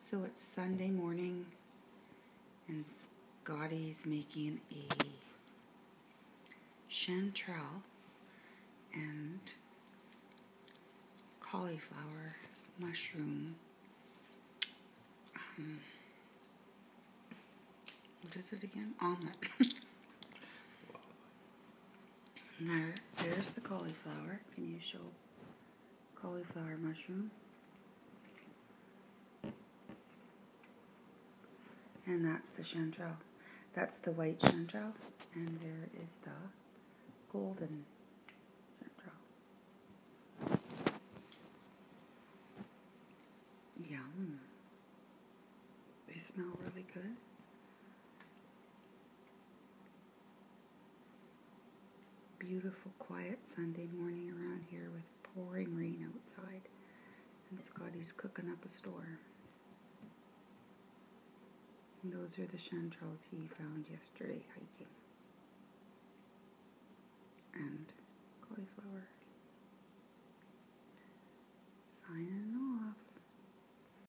So it's Sunday morning and Scotty's making a chanterelle and cauliflower mushroom. What is it again? Omelet. There's the cauliflower. Can you show cauliflower mushroom? And that's the chanterelle. That's the white chanterelle, and there is the golden chanterelle. Yum. They smell really good. Beautiful, quiet Sunday morning around here with pouring rain outside. And Scotty's cooking up a store. And those are the chanterelles he found yesterday hiking.